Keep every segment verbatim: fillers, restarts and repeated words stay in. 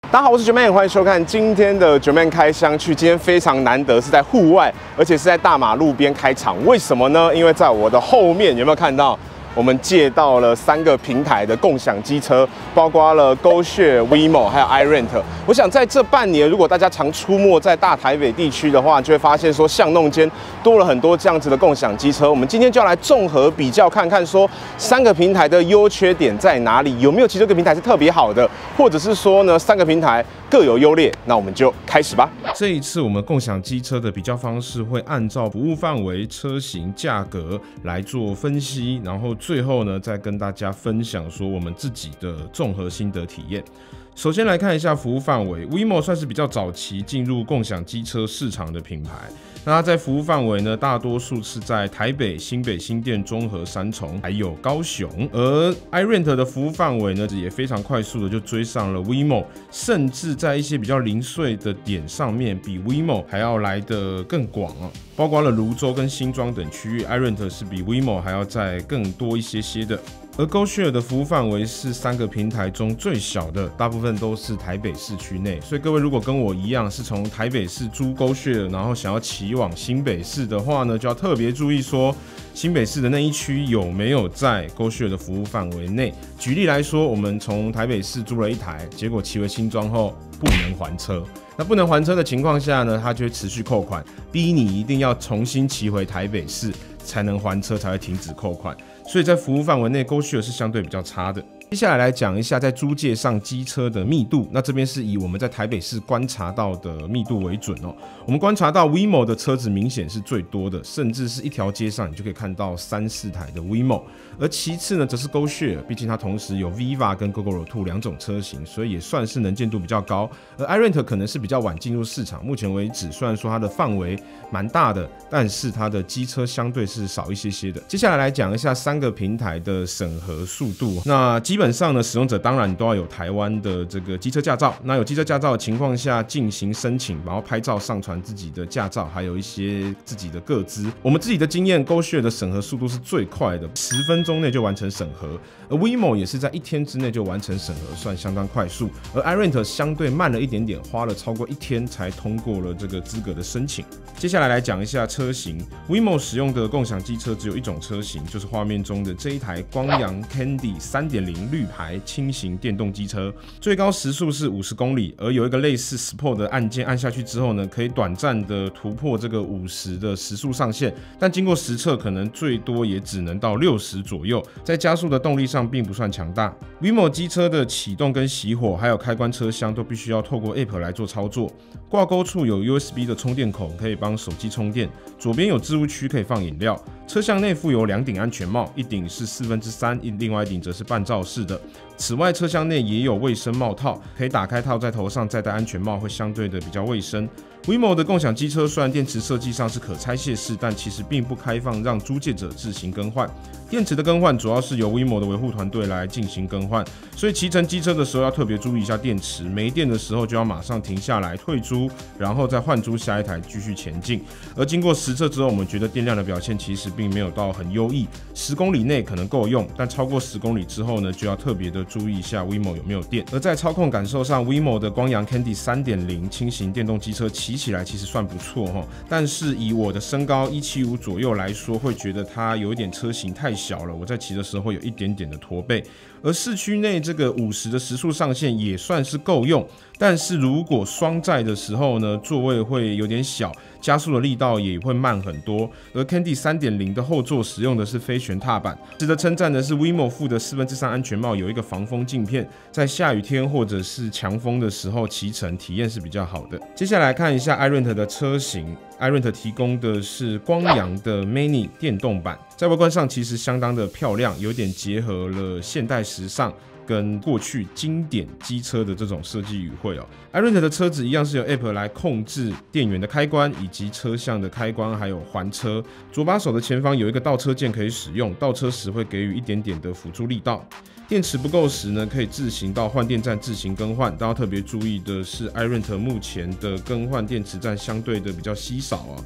大家好，我是 Jermaine， 欢迎收看今天的 Jermaine 开箱去。今天非常难得是在户外，而且是在大马路边开场。为什么呢？因为在我的后面有没有看到？ 我们借到了三个平台的共享机车，包括了 GoShare、WeMo 还有 iRent。我想在这半年，如果大家常出没在大台北地区的话，就会发现说巷弄间多了很多这样子的共享机车。我们今天就要来综合比较看看，说三个平台的优缺点在哪里，有没有其中一个平台是特别好的，或者是说呢三个平台各有优劣？那我们就开始吧。 这一次我们共享机车的比较方式会按照服务范围、车型、价格来做分析，然后 最后呢，再跟大家分享说我们自己的综合心得体验。首先来看一下服务范围 ，WeMo 算是比较早期进入共享机车市场的品牌。那它在服务范围呢，大多数是在台北、新北、新店、中和、三重，还有高雄。而 iRent 的服务范围呢，也非常快速的就追上了 WeMo， 甚至在一些比较零碎的点上面，比 WeMo 还要来得更广啊。 包括了蘆洲跟新庄等区域 ，iRent 是比 WeMo 还要再更多一些些的。而 GoShare 的服务范围是三个平台中最小的，大部分都是台北市区内。所以各位如果跟我一样是从台北市租 GoShare， 然后想要骑往新北市的话呢，就要特别注意说新北市的那一区有没有在 GoShare 的服务范围内。举例来说，我们从台北市租了一台，结果骑回新庄后不能还车。 那不能还车的情况下呢，它就会持续扣款，逼你一定要重新骑回台北市才能还车，才会停止扣款。所以在服务范围内 ，GoShare 是相对比较差的。 接下来来讲一下在租借上机车的密度，那这边是以我们在台北市观察到的密度为准哦。我们观察到 WeMo 的车子明显是最多的，甚至是一条街上你就可以看到三四台的 WeMo。而其次呢，则是 GoShare， 毕竟它同时有 Viva 跟 Gogoro 二两种车型，所以也算是能见度比较高。而 iRent 可能是比较晚进入市场，目前为止虽然说它的范围蛮大的，但是它的机车相对是少一些些的。接下来来讲一下三个平台的审核速度，那基本 基本上呢，使用者当然都要有台湾的这个机车驾照。那有机车驾照的情况下进行申请，然后拍照上传自己的驾照，还有一些自己的个资。我们自己的经验 ，GoShare 的审核速度是最快的，十分钟内就完成审核。而 WeMo 也是在一天之内就完成审核，算相当快速。而 iRent 相对慢了一点点，花了超过一天才通过了这个资格的申请。接下来来讲一下车型 ，WeMo 使用的共享机车只有一种车型，就是画面中的这一台光阳 Candy 三点零 绿牌轻型电动机车，最高时速是五十公里，而有一个类似 Sport 的按键，按下去之后呢，可以短暂的突破这个五十的时速上限，但经过实测，可能最多也只能到六十左右，在加速的动力上并不算强大。WeMo 机车的启动跟熄火，还有开关车厢都必须要透过 App 来做操作。挂钩处有 U S B 的充电口，可以帮手机充电。左边有置物区，可以放饮料。车厢内附有两顶安全帽，一顶是四分之三，另外一顶则是半罩式的。此外，车厢内也有卫生帽套，可以打开套在头上，再戴安全帽，会相对的比较卫生。WeMo 的共享机车虽然电池设计上是可拆卸式，但其实并不开放让租借者自行更换。电池的更换主要是由 WeMo 的维护团队来进行更换，所以骑乘机车的时候要特别注意一下电池，没电的时候就要马上停下来退租，然后再换租下一台继续前进。而经过实测之后，我们觉得电量的表现其实并没有到很优异，十公里内可能够用，但超过十公里之后呢，就要特别的注意一下 WeMo 有没有电。而在操控感受上 ，WeMo 的光阳 Candy 三点零 轻型电动机车骑起来其实算不错齁，但是以我的身高一七五左右来说，会觉得它有一点车型太小了，我在骑的时候会有一点点的驼背。而市区内这个五十的时速上限也算是够用，但是如果双载的时候呢，座位会有点小，加速的力道也会慢很多。而 Candy 三点零 的后座使用的是非旋踏板。值得称赞的是 ，WeMo 附的四分之三安全帽有一个防风镜片，在下雨天或者是强风的时候骑乘体验是比较好的。接下来看一下 iRent 的车型。iRent 提供的是光阳的 Mini 电动版，在外观上其实相当的漂亮，有点结合了现代时尚跟过去经典机车的这种设计语汇哦。iRent 的车子一样是由 App 来控制电源的开关以及车厢的开关，还有还车。左把手的前方有一个倒车键可以使用，倒车时会给予一点点的辅助力道。电池不够时呢，可以自行到换电站自行更换。大家特别注意的是 ，iRent 目前的更换电池站相对的比较稀少啊。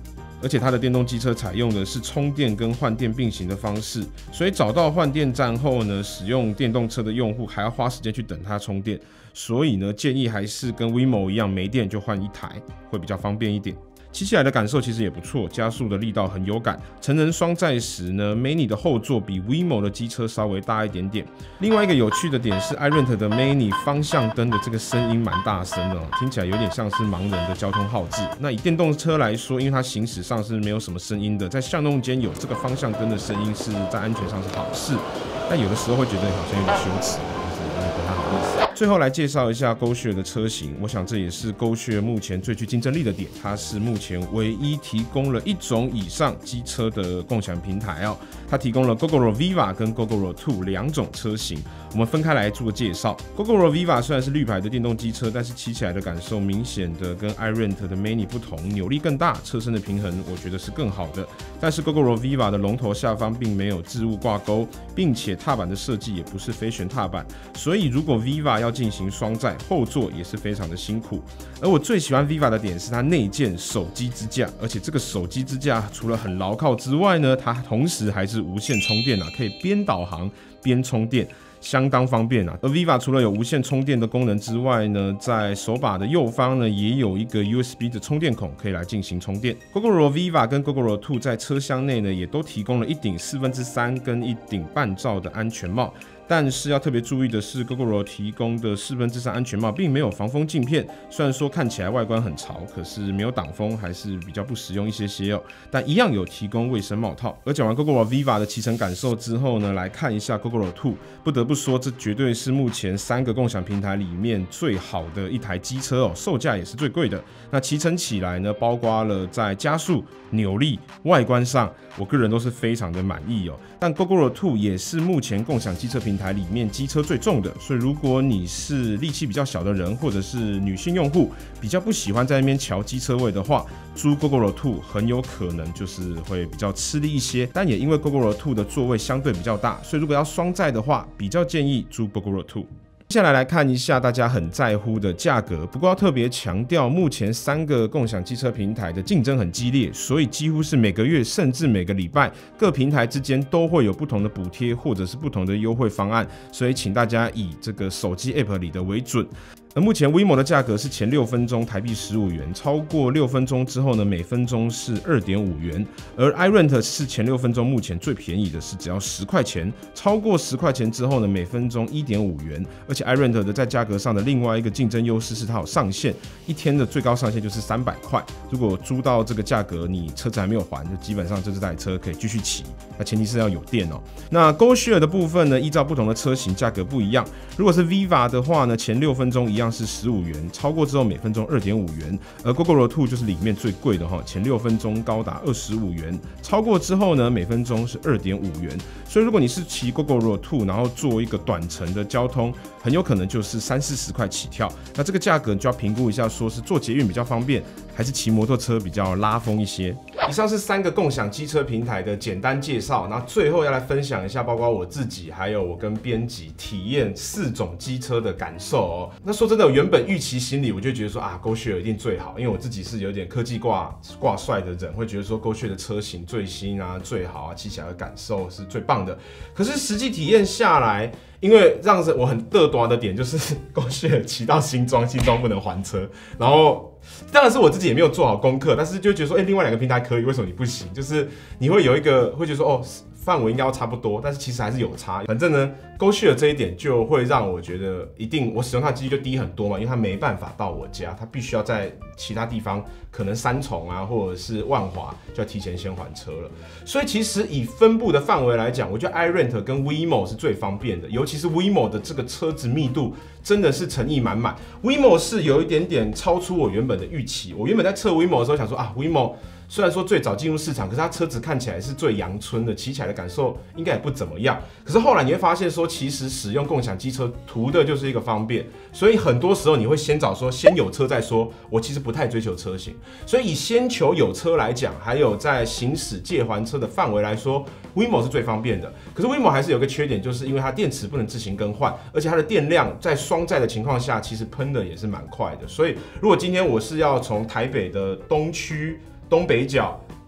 而且它的电动机车采用的是充电跟换电并行的方式，所以找到换电站后呢，使用电动车的用户还要花时间去等它充电，所以呢，建议还是跟 Waymo 一样，没电就换一台，会比较方便一点。骑起来的感受其实也不错，加速的力道很有感。成人双载时呢 ，Mini 的后座比 Waymo 的机车稍微大一点点。另外一个有趣的点是 ，iRent 的 Mini 方向灯的这个声音蛮大声的、哦，听起来有点像是盲人的交通号志。那以电动车来说，因为它行驶上是没有什么声音的，在巷弄间有这个方向灯的声音是在安全上是好事，但有的时候会觉得好像有点羞耻。最后来介绍一下 GoShare 的车型，我想这也是 GoShare 目前最具竞争力的点，它是目前唯一提供了一种以上机车的共享平台哦。它提供了 Gogoro Viva 跟 Gogoro two 两种车型，我们分开来做介绍。Gogoro Viva 虽然是绿牌的电动机车，但是骑起来的感受明显的跟 iRent 的 Mini 不同，扭力更大，车身的平衡我觉得是更好的。但是 Gogoro Viva 的龙头下方并没有置物挂钩，并且踏板的设计也不是飞旋踏板，所以如果 Viva 要进行双载，后座也是非常的辛苦。而我最喜欢 Viva 的点是它内建手机支架，而且这个手机支架除了很牢靠之外呢，它同时还是无线充电啊，可以边导航边充电。相当方便啊！而 Viva 除了有无线充电的功能之外呢，在手把的右方呢，也有一个 U S B 的充电孔，可以来进行充电。Gogoro Viva 跟 Gogoro two 在车厢内呢，也都提供了一顶四分之三跟一顶半罩的安全帽。但是要特别注意的是 ，Gogoro 提供的四分之三安全帽并没有防风镜片，虽然说看起来外观很潮，可是没有挡风，还是比较不实用一些些哦。但一样有提供卫生帽套。而讲完 Gogoro Viva 的骑乘感受之后呢，来看一下 Gogoro two， 不得不说，这绝对是目前三个共享平台里面最好的一台机车哦，售价也是最贵的。那骑乘起来呢，包括了在加速、扭力、外观上，我个人都是非常的满意哦。但 Gogoro two 也是目前共享机车平台里面机车最重的，所以如果你是力气比较小的人，或者是女性用户，比较不喜欢在那边瞧机车位的话，租 Gogoro two 很有可能就是会比较吃力一些。但也因为 Gogoro two 的座位相对比较大，所以如果要双载的话，比较建议租 Gogoro two。接下来来看一下大家很在乎的价格，不过要特别强调，目前三个共享机车平台的竞争很激烈，所以几乎是每个月甚至每个礼拜，各平台之间都会有不同的补贴或者是不同的优惠方案，所以请大家以这个手机 App 里的为准。而目前 Waymo 的价格是前六分钟台币十五元，超过六分钟之后呢，每分钟是 二点五元。而 iRent 是前六分钟目前最便宜的，是只要十块钱，超过十块钱之后呢，每分钟 一点五元。而且 iRent 的在价格上的另外一个竞争优势是它有上限，一天的最高上限就是三百块。如果租到这个价格，你车子还没有还，就基本上这台车可以继续骑。那前提是要有电哦。那 GoShare 的部分呢，依照不同的车型价格不一样。如果是 Viva 的话呢，前六分钟一样是十五元，超过之后每分钟 二点五元。而 Gogoro two 就是里面最贵的哈，前六分钟高达二十五元，超过之后呢，每分钟是 二点五元。所以如果你是骑 Gogoro two， 然后做一个短程的交通，很有可能就是三四十块起跳。那这个价格你就要评估一下，说是坐捷运比较方便，还是骑摩托车比较拉风一些。以上是三个共享机车平台的简单介绍，那最后要来分享一下，包括我自己还有我跟编辑体验四种机车的感受哦。那说真的，我原本预期心里我就觉得说啊 ，GoShare 一定最好，因为我自己是有点科技挂挂帅的人，会觉得说 GoShare 的车型最新啊、最好啊，骑起来的感受是最棒的。可是实际体验下来，因为让我很嘚短的点就是 GoShare 骑到新庄，新庄不能还车，然后。当然是我自己也没有做好功课，但是就觉得说，哎、欸，另外两个平台可以，为什么你不行？就是你会有一个会觉得说，哦，范围应该要差不多，但是其实还是有差。反正呢 ，GoShare 这一点就会让我觉得一定我使用它的几率就低很多嘛，因为它没办法到我家，它必须要在其他地方，可能三重啊或者是万华就要提前先还车了。所以其实以分布的范围来讲，我觉得 iRent 跟 Waymo 是最方便的，尤其是 Waymo 的这个车子密度真的是诚意满满。Waymo 是有一点点超出我原本的预期，我原本在测 Waymo 的时候想说啊 ，Waymo 虽然说最早进入市场，可是它车子看起来是最阳春的，骑起来的感受应该也不怎么样。可是后来你会发现说，其实使用共享机车图的就是一个方便，所以很多时候你会先找说先有车再说。我其实不太追求车型，所以以先求有车来讲，还有在行驶借还车的范围来说 ，Waymo 是最方便的。可是 Waymo 还是有个缺点，就是因为它电池不能自行更换，而且它的电量在双载的情况下，其实喷的也是蛮快的。所以如果今天我是要从台北的东区东北角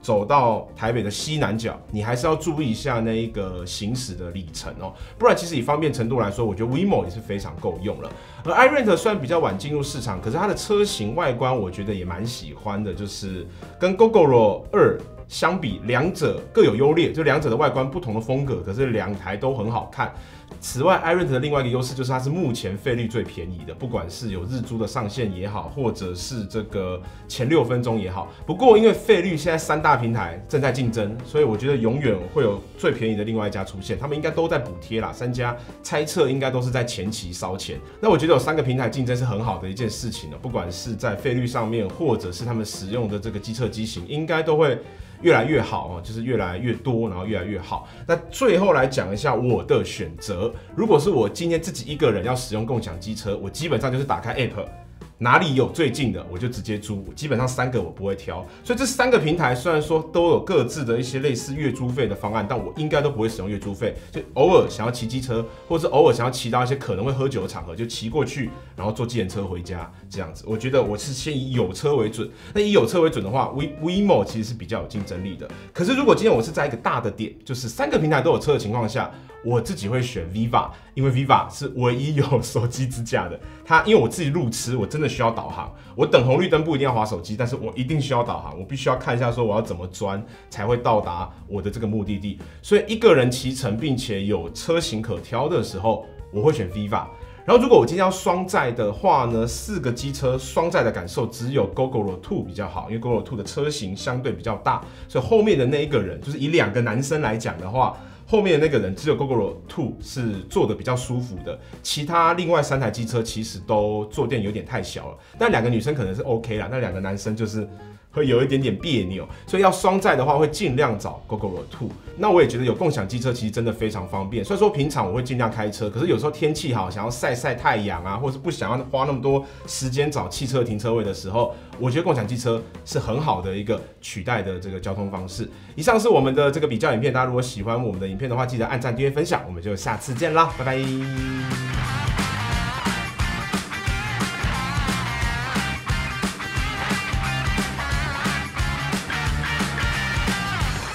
走到台北的西南角，你还是要注意一下那一个行驶的里程哦，不然其实以方便程度来说，我觉得 Waymo 也是非常够用了。而 iRent 虽然比较晚进入市场，可是它的车型外观我觉得也蛮喜欢的，就是跟 Gogoro 二相比，两者各有优劣，就两者的外观不同的风格，可是两台都很好看。此外 ，iRent 的另外一个优势就是它是目前费率最便宜的，不管是有日租的上限也好，或者是这个前六分钟也好。不过因为费率现在三大平台正在竞争，所以我觉得永远会有最便宜的另外一家出现，他们应该都在补贴啦。三家猜测应该都是在前期烧钱。那我觉得有三个平台竞争是很好的一件事情了，不管是在费率上面，或者是他们使用的这个机车机型，应该都会越来越好哦，就是越来越多，然后越来越好。那最后来讲一下我的选择，如果是我今天自己一个人要使用共享机车，我基本上就是打开 App。哪里有最近的，我就直接租。基本上三个我不会挑，所以这三个平台虽然说都有各自的一些类似月租费的方案，但我应该都不会使用月租费。就偶尔想要骑机车，或者是偶尔想要骑到一些可能会喝酒的场合，就骑过去，然后坐计程车回家这样子。我觉得我是先以有车为准。那以有车为准的话 ，Waymo 其实是比较有竞争力的。可是如果今天我是在一个大的点，就是三个平台都有车的情况下，我自己会选 Viva， 因为 Viva 是唯一有手机支架的。它因为我自己路痴，我真的需要导航。我等红绿灯不一定要滑手机，但是我一定需要导航，我必须要看一下说我要怎么钻才会到达我的这个目的地。所以一个人骑乘并且有车型可挑的时候，我会选 Viva。然后如果我今天要双载的话呢，四个机车双载的感受只有 Gogoro 二比较好，因为 Gogoro 二的车型相对比较大，所以后面的那一个人，就是以两个男生来讲的话，后面的那个人只有 Gogoro 二是坐的比较舒服的，其他另外三台机车其实都坐垫有点太小了，但两个女生可能是 OK 啦，那两个男生就是会有一点点别扭，所以要双载的话会尽量找 Gogoro 二。那我也觉得有共享机车其实真的非常方便。虽然说平常我会尽量开车，可是有时候天气好，想要晒晒太阳啊，或是不想要花那么多时间找汽车停车位的时候，我觉得共享机车是很好的一个取代的这个交通方式。以上是我们的这个比较影片，大家如果喜欢我们的影片的话，记得按赞、订阅、分享，我们就下次见啦，拜拜。